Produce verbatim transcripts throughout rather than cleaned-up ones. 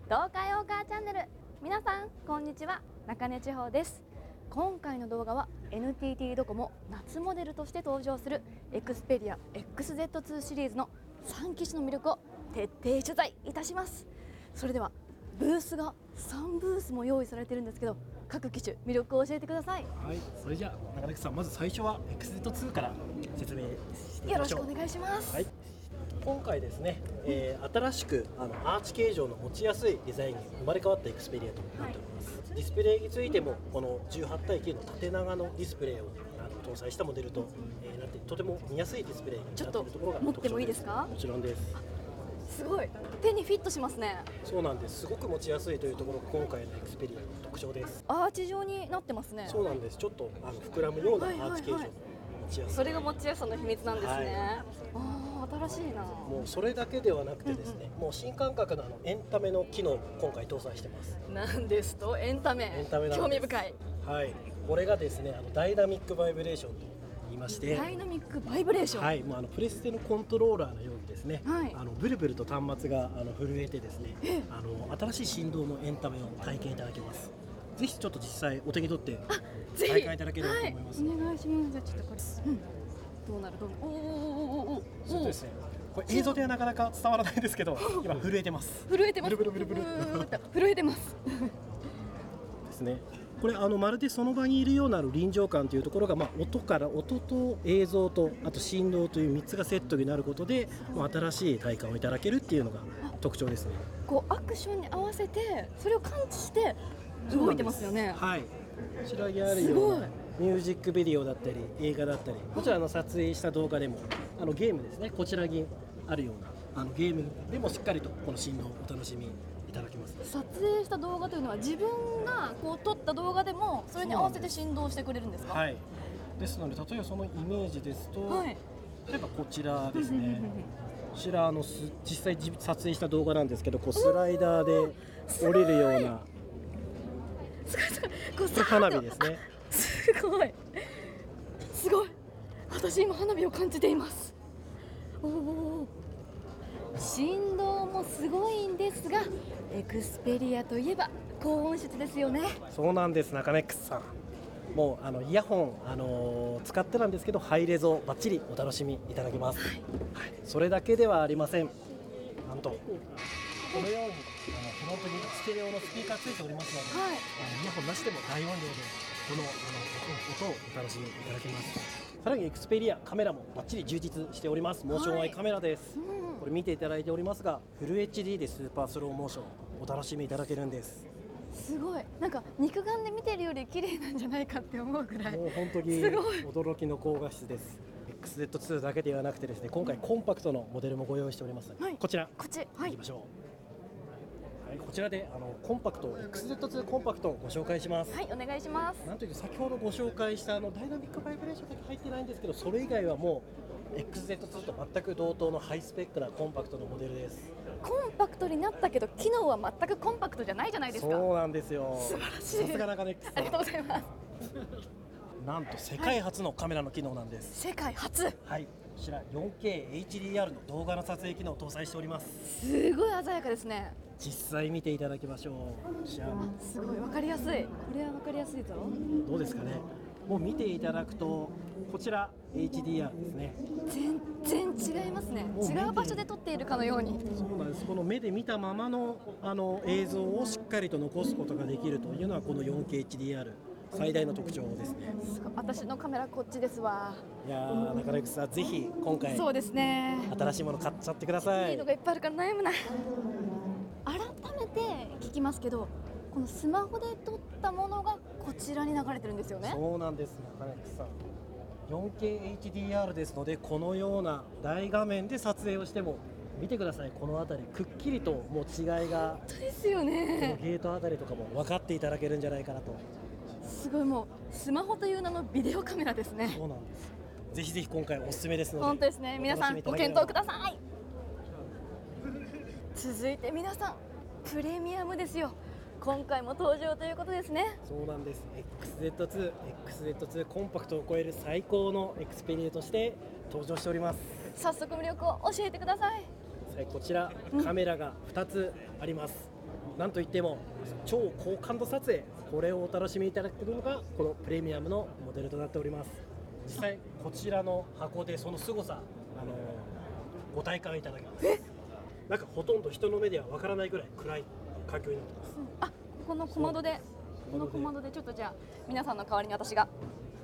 東海オーカーチャンネル、皆さんこんにちは、中根地方です。今回の動画は エヌティーティー ドコモ夏モデルとして登場するエクスペリア エックスゼットツー シリーズのさん機種の魅力を徹底取材いたします。それではブースがさんブースも用意されているんですけど、各機種魅力を教えてください。 はい、それじゃあ中根さん、まず最初は エックスゼットツー から説明していきよろましょう。 しくお願いします。 はい、今回ですね、えー、新しくあのアーチ形状の持ちやすいデザインに生まれ変わったエクスペリアとなっております、はい、ディスプレイについてもこのじゅうはちたいきゅうの縦長のディスプレイをあの搭載したモデルと、えー、なってとても見やすいディスプレイになっているところが特徴です。 ちょっと持ってもいいですか？ もちろんです。 すごい手にフィットしますね。 そうなんです。すごく持ちやすいというところが今回のエクスペリアの特徴です。 アーチ状になってますね。 そうなんです。ちょっとあの膨らむようなアーチ形状の持ちやすい、 それが持ちやすさの秘密なんですね、はい、あー新しいな。 もうそれだけではなくてですね、うんうん、もう新感覚のあのエンタメの機能を今回搭載してます。 なんですとエンタメ、 エンタメなんです。 興味深い。 はい、これがですねあのダイナミックバイブレーションと言いまして、 ダイナミックバイブレーション、 はい、もうあのプレステのコントローラーのようにですね、 はい、 あのブルブルと端末があの震えてですね、あの新しい振動のエンタメを体験いただけます。ぜひちょっと実際お手に取って体感いただければと思います。 はい、お願いします。じゃあちょっとこれ、うん、どうなるどうなる。おーおーおーおーそうですね。これ映像ではなかなか伝わらないんですけど、今震えてます。 震えてます。 ブルブルブルブル震えてますですね。これあのまるでその場にいるような臨場感というところが、まあ、音から音と映像とあと振動というみっつがセットになることで、まあ、新しい体感をいただけるっていうのが特徴ですね。 こうアクションに合わせてそれを感知して動いてますよね。 はい、こちらにあるようなミュージックビデオだったり映画だったり、こちらの撮影した動画でもあのゲームですね、こちらにあるようなあのゲームでもしっかりとこの振動をお楽しみいただけます。 撮影した動画というのは自分がこう撮った動画でもそれに合わせて振動してくれるんですか？ はい、ですので例えばそのイメージですと、はい、例えばこちらですねこちらあの実際撮影した動画なんですけど、こうスライダーで降りるようなすごいすごいこうこれ花火ですね。 すごいすごい、私今花火を感じています。おお、振動もすごいんですが、エクスペリアといえば高音質ですよね。 そうなんです、中根さん。もうあのイヤホン、あのー、使ってなんですけどハイレゾバッチリお楽しみいただけます、はいはい、それだけではありません。なんとこのようにあのフロントにステレオのスピーカーついておりますので、はい、あのイヤホンなしでも大音量でこのあの音をお楽しみいただけます。さらにエクスペリアカメラもバッチリ充実しております。モーションアイカメラです、はい、うん、これ見ていただいておりますがフル エイチディー でスーパースローモーションお楽しみいただけるんです。 すごい、なんか肉眼で見てるより綺麗なんじゃないかって思うぐらい、 もう本当に驚きの高画質です。 エックスゼットツー だけではなくてですね、今回コンパクトのモデルもご用意しておりますので、はい、こちらこっち、 はい、行きましょう。はい、こちらであのコンパクト エックスゼットツー コンパクトをご紹介します。 はい、お願いします。 なんというと先ほどご紹介したあのダイナミックバイブレーションだけ入ってないんですけど、それ以外はもう エックスゼットツー と全く同等のハイスペックなコンパクトのモデルです。 コンパクトになったけど機能は全くコンパクトじゃないじゃないですか。 そうなんですよ。 素晴らしい。 さすが中根さん、 ありがとうございますなんと世界初のカメラの機能なんです。 世界初。 はい、こちら よんケーエイチディーアール の動画の撮影機能を搭載しております。 すごい鮮やかですね。 実際見ていただきましょう。こちらすごいわかりやすい。これはわかりやすいぞ。 どうですかね。もう見ていただくとこちら エイチディーアール ですね。 全然違いますね。違う場所で撮っているかのように。 そうなんです。この目で見たままのあの映像をしっかりと残すことができるというのはこの よんケーエイチディーアール 最大の特徴ですね。 すごい、私のカメラこっちですわ。 いやー、中根さんぜひ今回そうですね、 新しいもの買っちゃってください。 いいのがいっぱいあるから悩むな。改めて聞きますけど、このスマホで撮ったものがこちらに流れてるんですよね。 そうなんです、中根さん。よんケーエイチディーアール ですので、このような大画面で撮影をしても見てください。この辺りくっきりともう違いが、 本当ですよね。 このゲートあたりとかも分かっていただけるんじゃないかなと。 すごい、もうスマホという名のビデオカメラですね。 そうなんです。ぜひぜひ今回おすすめですので、 本当ですね。皆さんご検討ください。続いて皆さんプレミアムですよ。今回も登場ということですね。 そうなんです。 エックスゼットツー、エックスゼットツー コンパクトを超える最高のエクスペリアとして登場しております。 早速魅力を教えてください。 はい、こちらカメラがふたつあります。 なんといっても超高感度撮影、これをお楽しみいただけるのがこのプレミアムのモデルとなっております。実際こちらの箱でその凄さ、あのご体感いただけます。なんかほとんど人の目ではわからないぐらい暗い環境になってます。 あ、この小窓でこの小窓でちょっとじゃあ皆さんの代わりに私が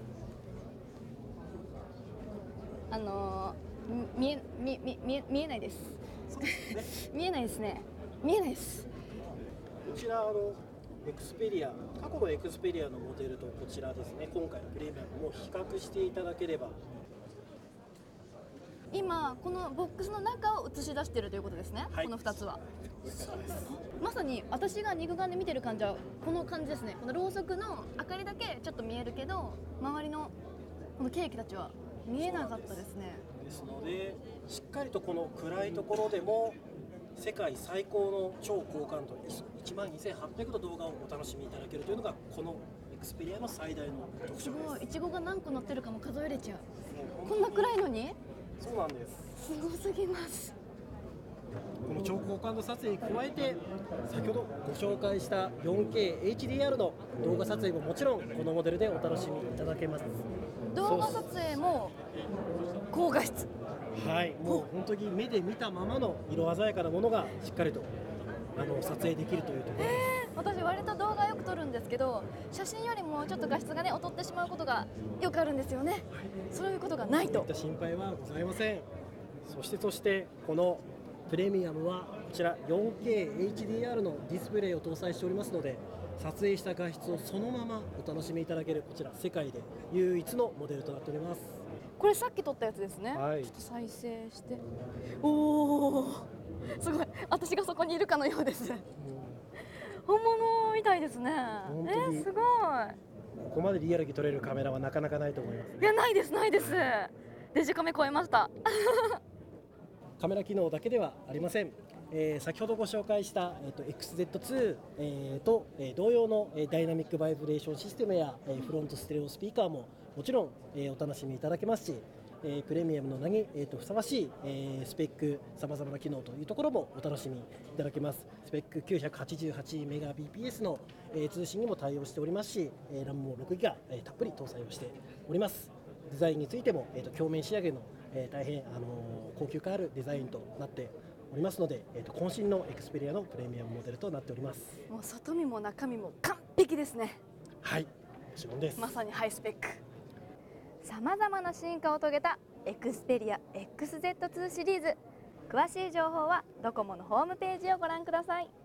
あのー、見え見見見え見えないです。見えないですね。見えないです。 こちらあのエクスペリア、過去のエクスペリアのモデルとこちらですね、今回のプレミアムも比較していただければ。 今このボックスの中を映し出しているということですね、はい、このふたつは。まさに私が肉眼で見てる感じはこの感じですね。このろうそくの明かりだけちょっと見えるけど、周りのこのケーキたちは見えなかったですね。 ですのでしっかりとこの暗いところでも世界最高の超高感度いちまんにせんはっぴゃくの動画をお楽しみいただけるというのがこのエクスペリアの最大の特徴です。 すごい、いちごが何個乗ってるかも数えれちゃう。こんな暗いのに。 そうなんです。 すごすぎます。 この超高感度撮影に加えて先ほどご紹介した よんケーエイチディーアール の動画撮影ももちろんこのモデルでお楽しみいただけます。 動画撮影も高画質。 はい、もう本当に目で見たままの色鮮やかなものがしっかりとあの撮影できるというところです。 えー、私割と動画よく撮るんですけど、写真よりもちょっと画質がね劣ってしまうことがよくあるんですよね。そういうことがないと。 そういった心配はございません。そしてそしてこのプレミアムはこちら よんケーエイチディーアール のディスプレイを搭載しておりますので、撮影した画質をそのままお楽しみいただけるこちら世界で唯一のモデルとなっております。 これさっき撮ったやつですね。 はい、 ちょっと再生して、おお、すごい、私がそこにいるかのようです。本物みたいですね。 本当にえー、すごい。 ここまでリアルに撮れるカメラはなかなかないと思います、ね。 いや、ないですないです。デジカメ超えました。 カメラ機能だけではありません。えー、先ほどご紹介した、えー、と エックスゼットツー、えー、と、えー、同様の、えー、ダイナミックバイブレーションシステムや、えー、フロントステレオスピーカーももちろん、えー、お楽しみいただけますし、えー、プレミアムの名に、えー、とふさわしい、えー、スペック、さまざまな機能というところもお楽しみいただけます。スペック きゅうひゃくはちじゅうはちメガビーピーエス の、えー、通信にも対応しておりますし、えー、ラム もろくギガ、えー、たっぷり搭載をしております。デザインについても、えー、と鏡面仕上げの、えー、大変、あのー、高級感あるデザインとなっておりますので、えー、と渾身のエクスペリアのプレミアムモデルとなっております。 もう外見も中身も完璧ですね。 はい、もちろんです。 まさにハイスペック。さまざまな進化を遂げたエクスペリア エックスゼットツー シリーズ。詳しい情報はドコモのホームページをご覧ください。